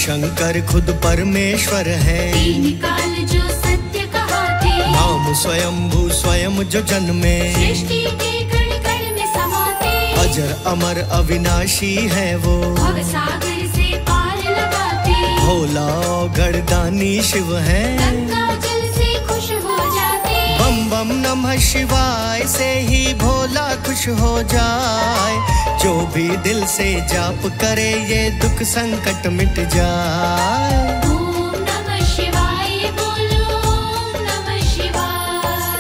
शंकर खुद परमेश्वर है, तीन काल जो सत्य कहाते, नाम स्वयंभू स्वयं जो जन्मे, सृष्टि के कण कण में समाते, अजर अमर अविनाशी है वो, भव सागर से पार लगाते, भोला गढ़दानी शिव है, गंगा जल से खुश हो जाते, बम बम नमः शिवाय से ही भोला खुश हो जाए, जो भी दिल से जाप करे ये दुख संकट मिट जाए। ओम नमः शिवाय बोलो, ओम नमः शिवाय।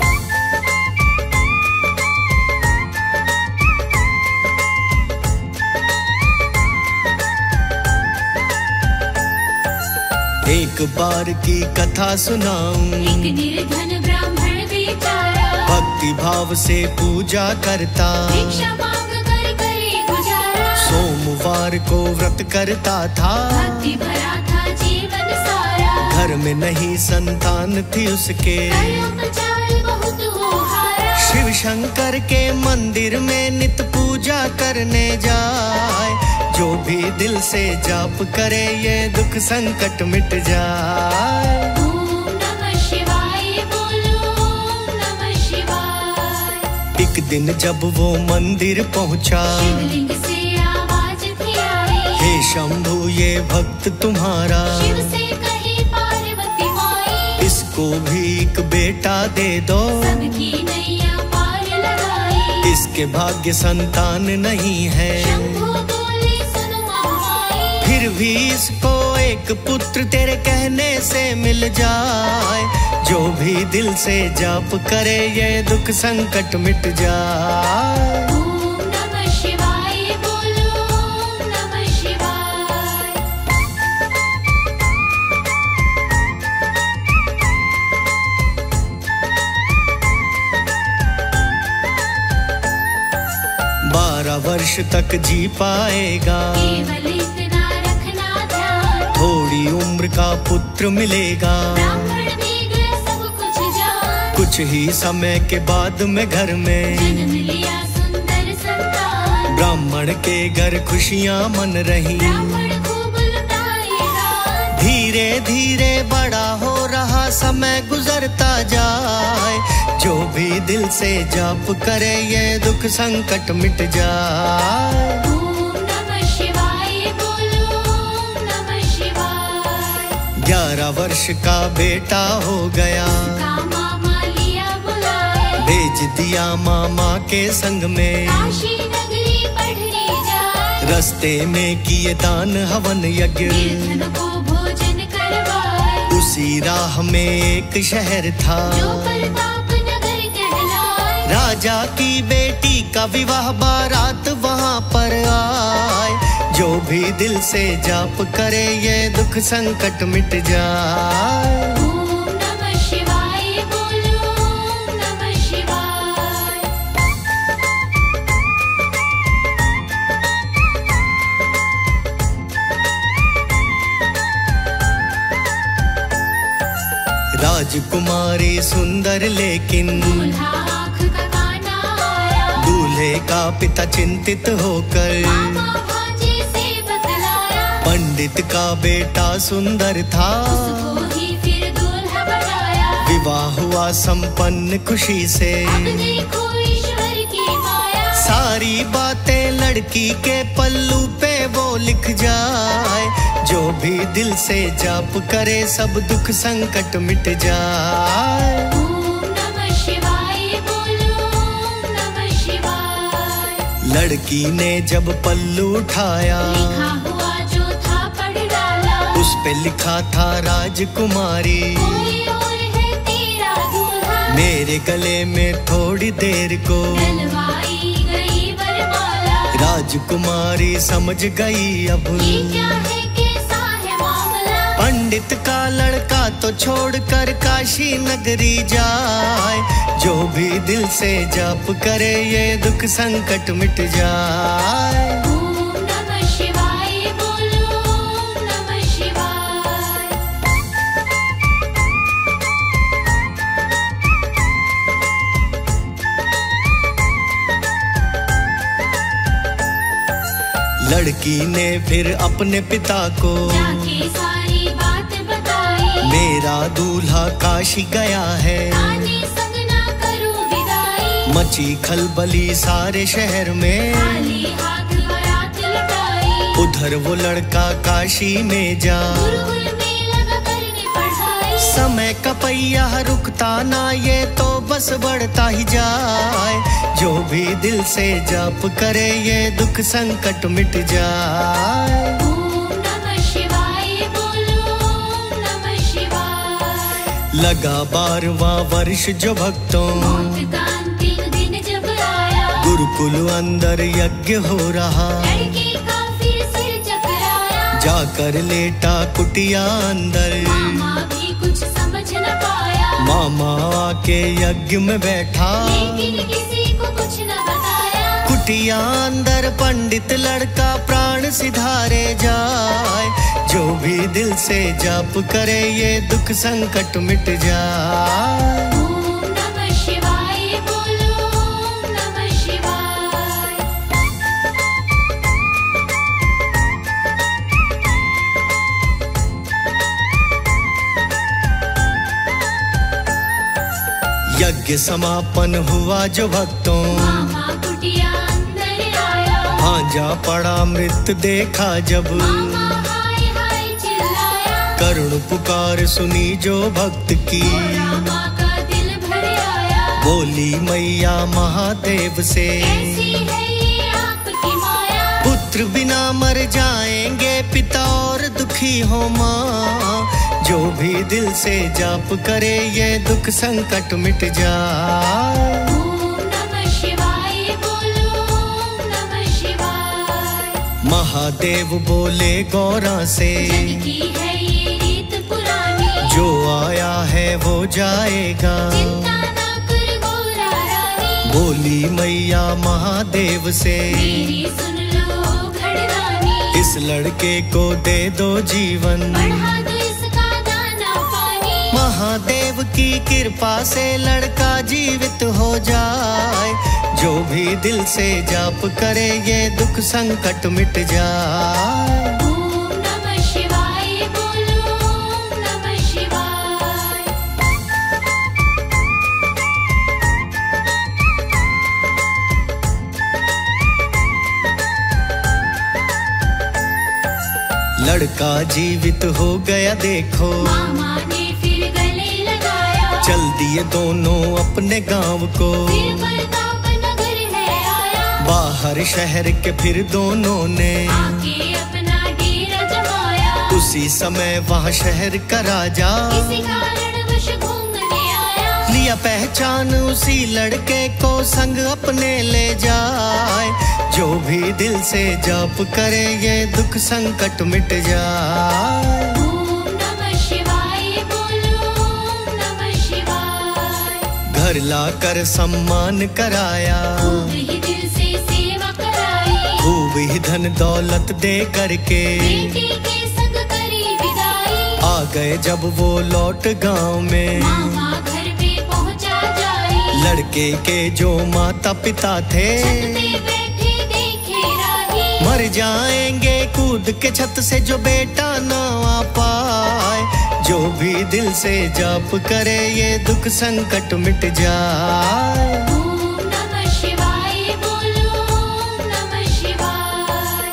एक बार की कथा सुनाऊं, एक निर्धन ब्राह्मण बेचारा, भक्ति भाव से पूजा करता, भिक्षा मांग कर करे गुजारा, सोमवार को व्रत करता था, भक्ति भरा था जीवन सारा, घर में नहीं संतान थी उसके, उपचार बहुत हो हारा, शिव शंकर के मंदिर में नित पूजा करने जाए, जो भी दिल से जाप करे ये दुख संकट मिट जाए। ओम नमः शिवाय बोलो, ओम नमः शिवाय। एक दिन जब वो मंदिर पहुंचा, शिवलिंग से आवाज थी आई, हे शंभू ये भक्त तुम्हारा, शिव से कही पार्वती माई, इसको भी एक बेटा दे दो, सबकी नैया पार लगाई, इसके भाग्य संतान नहीं है, शंभू बोले सुनो माई, फिर भी इसको एक पुत्र तेरे कहने से मिल जाए, जो भी दिल से जाप करे ये दुख संकट मिट जाए। ओम नमः शिवाय बोलो, ओम नमः शिवाय। वर्ष तक जी पाएगा, केवल इतना रखना ध्यान, थोड़ी उम्र का पुत्र मिलेगा, ब्राह्मण भी गए सब कुछ जान, कुछ ही समय के बाद में घर में जन्म लिया सुंदर संतान, ब्राह्मण के घर खुशियां मन रही, ब्राह्मण खूब लुटाए दान, धीरे धीरे बड़ा हो रहा समय गुजरता जाए, जो भी दिल से जाप करे ये दुख संकट मिट जाए। ओम नमः शिवाय बोलो, ओम नमः शिवाय। 11 वर्ष का बेटा हो गया, का मामा लिया बुलाए, भेज दिया मामा के संग में, काशी नगरी पढ़ने जाए, रास्ते में किए दान हवन यज्ञ, निर्धन को भोजन करवाए, उसी राह में एक शहर था, जो प्रताप नगर कहलाए, राजा की बेटी का विवाह बारात वहाँ पर आए, जो भी दिल से जाप करे ये दुख संकट मिट जाए। ओम नमः शिवाय बोलो, ओम नमः शिवाय। राजकुमारी सुंदर लेकिन दूल्हा आँख का काना आया, दूल्हे का पिता चिंतित होकर मामा भांजे से बतलाया, पंडित का बेटा सुंदर था, उसको ही फिर दूल्हा बनाया, विवाह हुआ संपन्न खुशी से, अब देखो ईश्वर की माया, सारी बातें लड़की के पल्लू पे वो लिख जाए, जो भी दिल से जाप करे सब दुख संकट मिट जाए। ओम नमः शिवाय बोलो, ओम नमः शिवाय। लड़की ने जब पल्लू उठाया, लिखा हुआ जो था पढ़ डाला, उस पे लिखा था राजकुमारी, कोई और है तेरा दूल्हा, मेरे गले में थोड़ी देर को डलवाई गई वरमाला, राजकुमारी समझ गई अब ये क्या है कैसा है मामला, पंडित का लड़का तो छोड़कर काशी नगरी जाए, जो भी दिल से जाप करे ये दुख संकट मिट जाए। ओम नमः शिवाय बोलो, ओम नमः शिवाय। लड़की ने फिर अपने पिता को जाके सारी बात बताई। मेरा दूल्हा काशी गया है, आने संग ना करूं विदाई। मची खलबली सारे शहर में, खाली हाथ बारात लौटाई। उधर वो लड़का काशी में जा, गुरुकुल में लगा करने पढ़ाई। समय का पहिया रुकता ना, ये तो बस बढ़ता ही जाए। जो भी दिल से जाप करे ये दुख संकट मिट जाए। ओम नमः शिवाय बोलो, ओम नमः शिवाय। लगा 12वां वर्ष जो भक्तों, मौत का अंतिम दिन जब आया। गुरुकुल अंदर यज्ञ हो रहा, लड़की का फिर सिर चकराया। जाकर लेटा कुटिया अंदर, मामा भी कुछ समझ न पाया। मामा आके यज्ञ में बैठा, लेकिन किसी को कुछ न बताया। कुटिया अंदर पंडित लड़का प्राण सिधारे जाए। जो भी दिल से जाप करे ये दुख संकट मिट जाए। ओम नमः शिवाय बोलो, ओम नमः शिवाय। यज्ञ समापन हुआ जो भक्तों, मामा कुटिया अंदर आया। भांजा पड़ा मृत देखा जब, मामा हाय हाय चिल्लाया। करुण पुकार सुनी जो भक्त की, रामा का दिल भर आया। बोली मैया महादेव से, कैसी है ये आपकी माया। पुत्र बिना मर जाएंगे पिता और दुखी हो माँ। जो भी दिल से जाप करे ये दुख संकट मिट जाए। ओम नमः शिवाय बोलो, ओम नमः शिवाय। महादेव बोले गौरा से, जग की है ये रीत पुरानी। जो आया है वो जाएगा। चिंता ना कर गौरा रानी। बोली मैया महादेव से, मेरी सुन लो घड़दानी। इस लड़के को दे दो जीवन। बढ़ा दो इसका दाना पानी। महादेव की कृपा से लड़का जीवित हो जाए। जो भी दिल से जाप करे ये दुख संकट मिट जाए। ओम नमः शिवाय बोलो, ओम नमः शिवाय। लड़का जीवित हो गया देखो, मामा ने फिर गले लगाया। चल दिए दोनों अपने गांव को। फिर प्रताप नगर है आया। बाहर शहर के फिर दोनों ने आके अपना डेरा जमाया। उसी समय वहाँ शहर का राजा किसी कारणवश घूमने आया। लिया पहचान उसी लड़के को संग अपने ले जाए। जो भी दिल से जाप करे ये दुख संकट मिट जाए। ओम नमः शिवाय बोलो, ओम नमः शिवाय। घर लाकर सम्मान कराया, खूब ही दिल से सेवा कराई। खूब ही धन दौलत दे करके बेटी के संग करी विदाई। आ गए जब वो लौट गांव में। मामा घर पे पहुंचा जाई। लड़के के जो माता पिता थे छत पे बैठे देखे राही। मर जाएंगे कूद के छत से जो बेटा ना आ पाए। जो भी दिल से जाप करे ये दुख संकट मिट जाए। ओम नमः शिवाय बोलो, ओम नमः शिवाय।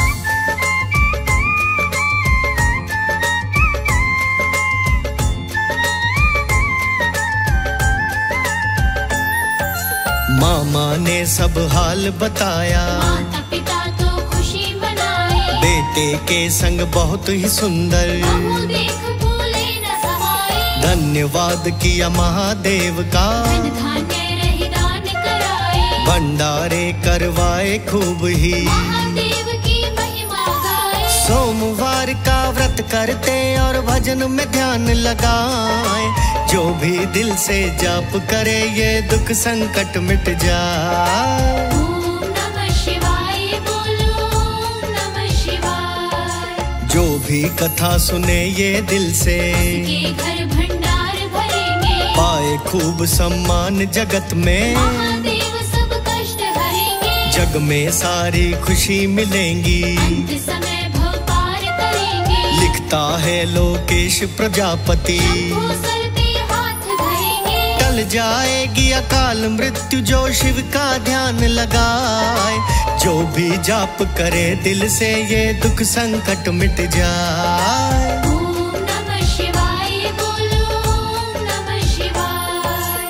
मामा ने सब हाल बताया, माता पिता तो खुशी मनाए। बेटे के संग बहुत ही सुंदर बहू देख भूले न समाए। धन्यवाद किया महादेव का, धन धान्य रही दान कराए। भंडारे करवाए खूब ही। महादेव की महिमा गाए। सोमवार का व्रत करते और भजन में ध्यान लगाए। जो भी दिल से जाप करे ये दुख संकट मिट जाए। ओम नमः शिवाय बोलो, ओम नमः शिवाय। जो भी कथा सुने ये दिल से के घर भंडार भरेंगे। पाए खूब सम्मान जगत में। महादेव सब कष्ट हरेंगे। जग में सारी खुशी मिलेंगी, अंत समय भव पार करेंगे। लिखता है लोकेश प्रजापति, शंभू सर पे हाथ धरेंगे। टल जाएगी अकाल मृत्यु जो शिव का ध्यान लगाए, जो भी जाप करे दिल से ये दुख संकट मिट जाए। ओम नमः शिवाय बोलो, ओम नमः शिवाय।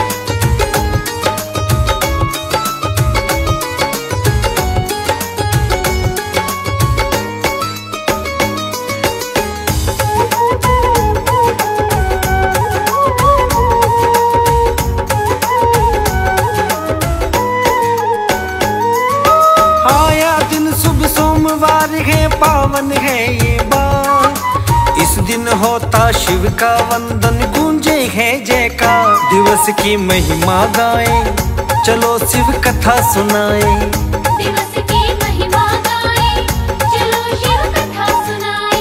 आया दिन शुभ सोमवार है, पावन है ये बार। इस दिन होता शिव का वंदन, गूंजे है जयकार। दिवस की महिमा गाए, चलो शिव कथा सुनाए। दिवस की महिमा गाए, चलो शिव कथा सुनाए।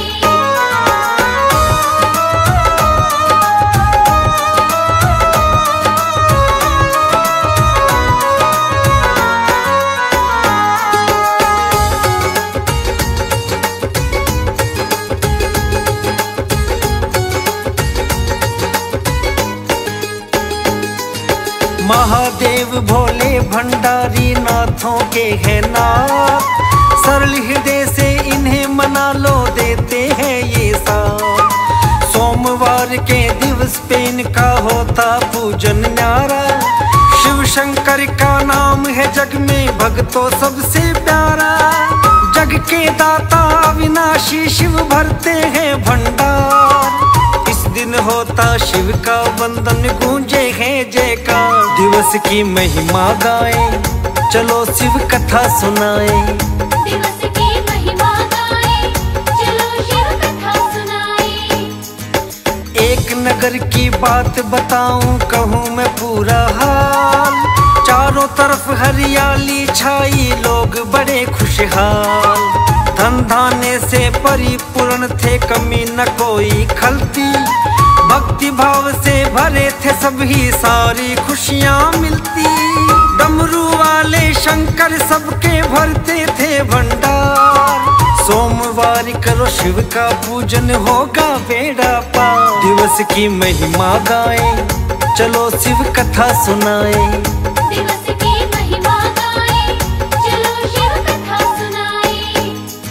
महादेव भोले भंडारी नाथों के है नाथ, सरल हृदय से इन्हें मना लो, देते हैं ये साथ। सोमवार के दिवस पे इनका होता पूजन न्यारा, शिव शंकर का नाम है जग में भक्तों सबसे प्यारा। जग के दाता अविनाशी शिव भरते हैं भंडार, इस दिन होता शिव का वंदन, गूंजे है जयकार। दिवस की महिमा गाए, चलो शिव कथा सुनाए। दिवस की महिमा गाए, चलो शिव कथा सुनाए। एक नगर की बात बताऊं, कहूँ मैं पूरा हाल। चारों तरफ हरियाली छाई, लोग बड़े खुशहाल। धन धान्य से परिपूर्ण थे, कमी न कोई खलती। भक्ति भाव से भरे थे सभी, सारी खुशियाँ मिलती। डमरू वाले शंकर सबके भरते थे भंडार। सोमवार करो शिव का पूजन, होगा बेड़ा पार। दिवस की महिमा गाए, चलो शिव कथा सुनाए। दिवस की महिमा गाए, चलो शिव कथा सुनाए।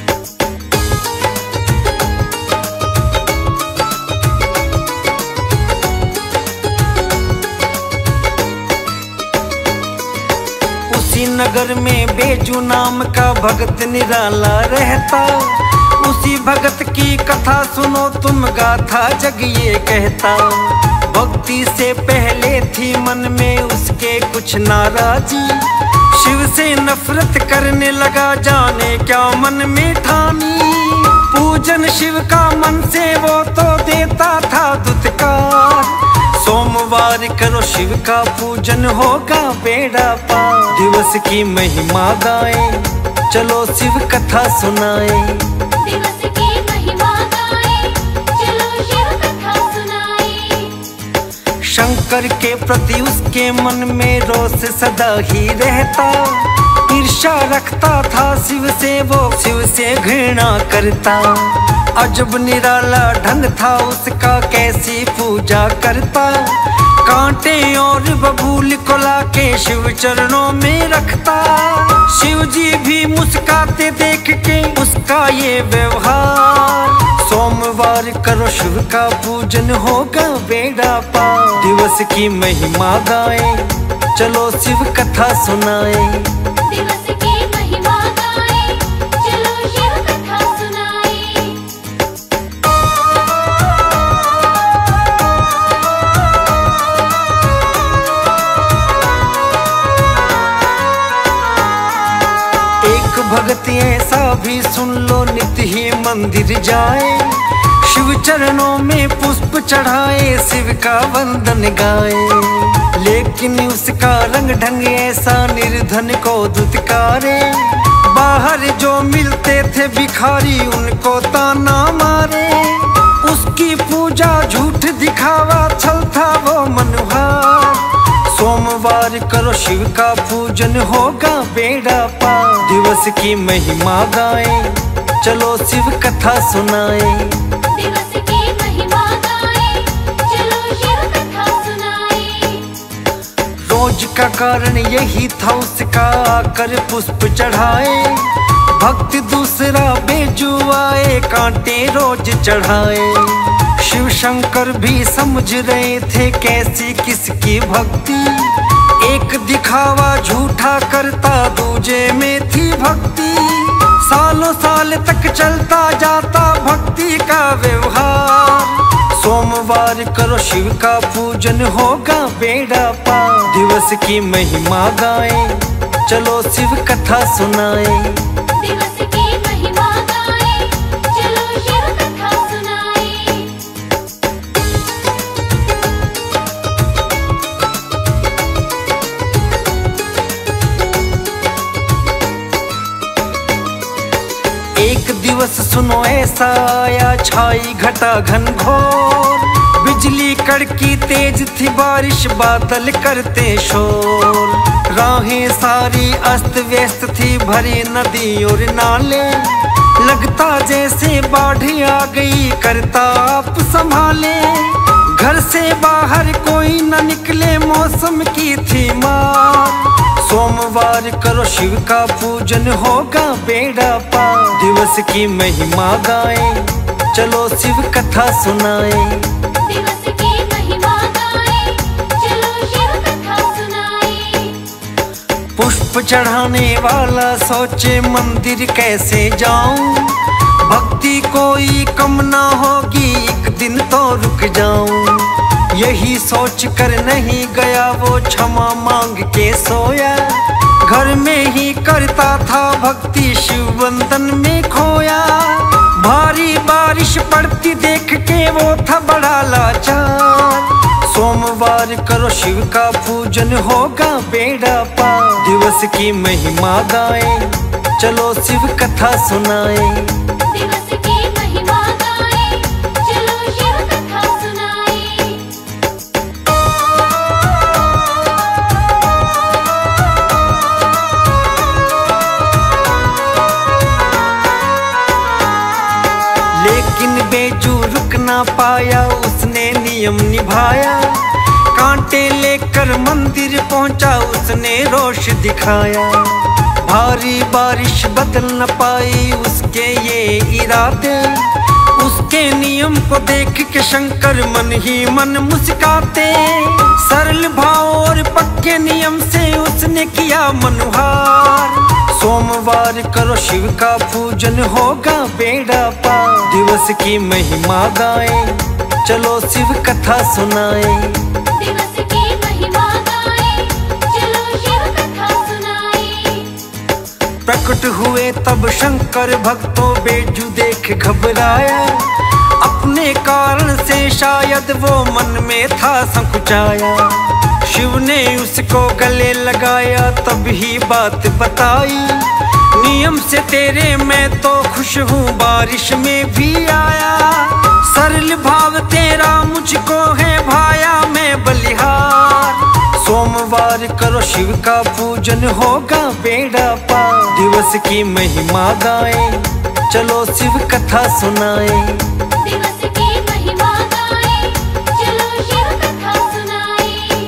उसी नगर में बेजू नाम का भगत निराला रहता। उसी भगत की कथा सुनो तुम, गाथा जग ये कहता। भक्ति से पहले थी मन में उसके कुछ नाराजी, शिव से नफरत करने लगा, जाने क्या मन में ठानी। पूजन शिव का मन से वो तो देता था दुत्कार। सोमवार करो शिव का पूजन, होगा बेड़ा पार। दिवस की महिमा गाए, चलो शिव कथा सुनाए। दिवस की महिमा गाए, चलो शिव कथा सुनाए। शंकर के प्रति उसके मन में रोष सदा ही रहता। ईर्ष्या रखता था शिव से वो, शिव से घृणा करता। अजब निराला ढंग था उसका, कैसी पूजा करता। कांटे और बबूल को लाके शिव चरणों में रखता। शिव जी भी मुस्काते देख के उसका ये व्यवहार। सोमवार करो शिव का पूजन, होगा बेड़ा पार। दिवस की महिमा गाए, चलो शिव कथा सुनाए। दिवस की महिमा गाए, चलो शिव कथा सुनाए। एक भगत ऐसा भी सुन लो, नित्य ही मंदिर जाए। शिव चरणों में पुष्प चढ़ाए, शिव का वंदन गाए। लेकिन उसका रंग ढंग ऐसा, निर्धन को दुत्कारे। बाहर जो मिलते थे भिखारी, उनको ताना मारे। उसकी पूजा झूठ दिखावा, छल था वो मनोहार। सोमवार सोमवार करो शिव का पूजन होगा बेड़ा पार। दिवस की महिमा गाएं, चलो शिव कथा सुनाएं। दिवस की महिमा गाएं, चलो शिव कथा सुनाएं। रोज का कारण यही था उसका, आकर पुष्प चढ़ाए। भक्त दूसरा बेजू आए, कांटे रोज चढ़ाए। शिव शंकर भी समझ रहे थे कैसी किसकी भक्ति। एक दिखावा झूठा करता, दूजे में थी भक्ति। सालों साल तक चलता जाता भक्ति का व्यवहार। सोमवार करो शिव का पूजन होगा बेड़ा पार। दिवस की महिमा गाएं, चलो शिव कथा सुनाएं। दिवस की महिमा गाएं, चलो शिव कथा सुनाएं। एक दिवस सुनो ऐसा आया, छाई घटा घनघोर। बिजली कड़की तेज थी, बारिश बादल करते शोर। राहें सारी अस्त व्यस्त थी, भरी नदी और नाले। लगता जैसे बाढ़ आ गई, करता आप संभाले। घर से बाहर कोई न निकले, मौसम की थी मार। सोमवार करो शिव का पूजन होगा बेड़ा पार। दिवस की महिमा गाएं, चलो शिव कथा सुनाएं। दिवस की महिमा गाएं, चलो शिव कथा सुनाएं। पुष्प चढ़ाने वाला सोचे मंदिर कैसे जाऊं। भक्ति कोई कम ना होगी, एक दिन तो रुक जाऊं। यही सोच कर नहीं गया वो, क्षमा मांग के सोया। घर में ही करता था भक्ति, शिव बंधन में खोया। भारी बारिश पड़ती देख के वो था बड़ा लाचार। सोमवार करो शिव का पूजन होगा बेड़ा पार। दिवस की महिमा गाएं, चलो शिव कथा सुनाएं। दिवस की महिमा गाएं, चलो शिव कथा सुनाएं। लेकिन बेजू रुक ना पाया, उसने नियम निभाया। कांटे लेकर मंदिर पहुंचा, उसने रोष दिखाया। भारी बारिश बदल न पाई उसके ये इरादे। उसके नियम को देख के शंकर मन ही मन मुस्काते। सरल भाव और पक्के नियम से उसने किया मनुहार। सोमवार करो शिव का पूजन होगा बेड़ा पार। दिवस की महिमा गाएं, चलो शिव कथा सुनाएं। दिवस की महिमा गाएं, चलो शिव कथा सुनाएं। प्रकट हुए तब शंकर, भक्तों बेजू देख घबराया। अपने कारण से शायद वो मन में था संकुचाया। शिव ने उसको गले लगाया, तब ही बात बताई। नियम से तेरे मैं तो खुश हूँ, बारिश में भी आया। सरल भाव तेरा मुझको है भाया, मैं बलिहार। सोमवार करो शिव का पूजन होगा बेड़ा पार। दिवस की महिमा गाएं, चलो शिव कथा सुनाएं। दिवस की महिमा गाएं, चलो शिव कथा सुनाएं।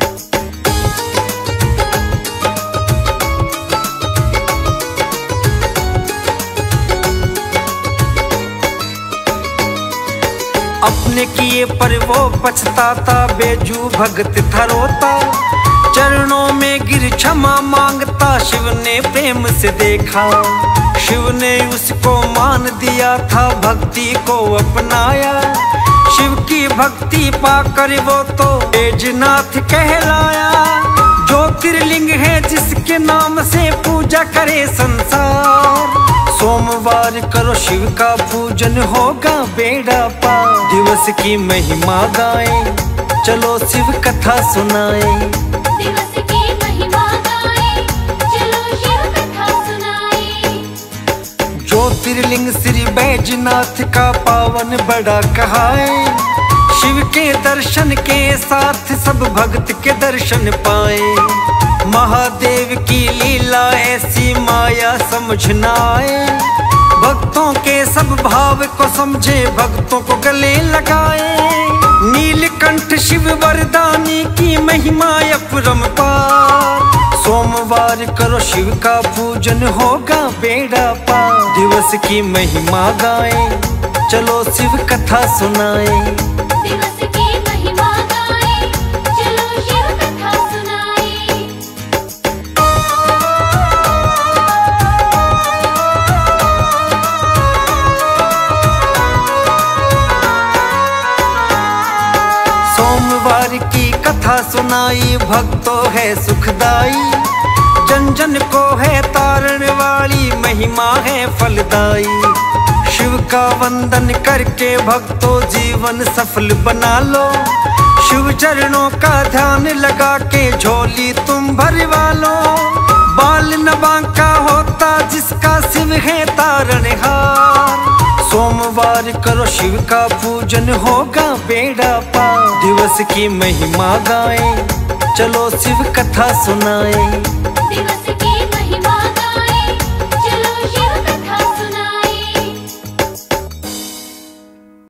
अपने किए पर वो पछताता, बेजू भगत था रोता। चरणों में गिर क्षमा मांगता, शिव ने प्रेम से देखा। शिव ने उसको मान दिया था, भक्ति को अपनाया। शिव की भक्ति पाकर वो तो बैजनाथ कहलाया। ज्योतिर्लिंग है जिसके नाम से पूजा करे संसार। सोमवार करो शिव का पूजन होगा बेड़ा पार। दिवस की महिमा गाएं, चलो शिव कथा सुनाएं। दिवस की महिमा गाएं, चलो शिव कथा सुनाएं। ज्योतिर्लिंग श्री बैजनाथ का पावन बड़ा कहाए। शिव के दर्शन के साथ सब भक्त के दर्शन पाए। महादेव की लीला ऐसी माया समझ न आए। भक्तों के सब भाव को समझे, भक्तों को गले लगाए। नीलकंठ शिव वरदानी की महिमा अपरंपार। सोमवार करो शिव का पूजन, होगा बेड़ा पार। दिवस की महिमा गाएं, चलो शिव कथा सुनाएं। दिवस की महिमा गाएं, चलो शिव कथा सुनाएं। सोमवार की कथा सुनाई, भक्तों है सुखदाई। जन जन को है तारण वाली, महिमा है फलदाई। शिव का वंदन करके भक्तों जीवन सफल बना लो। शिव चरणों का ध्यान लगा के झोली तुम भरवा लो। बाल न बांका होता जिसका शिव है तारणहार। सोमवार करो शिव का पूजन, होगा बेड़ा पार। दिवस की महिमा गाएं, चलो शिव कथा सुनाएं।